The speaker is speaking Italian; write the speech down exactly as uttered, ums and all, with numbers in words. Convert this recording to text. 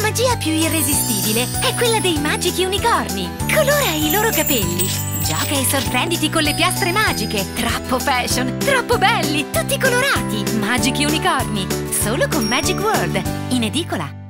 magia più irresistibile è quella dei magici unicorni. Colora i loro capelli, gioca e sorprenditi con le piastre magiche. Troppo fashion, troppo belli, tutti colorati. Magici unicorni, solo con Magic World, in edicola.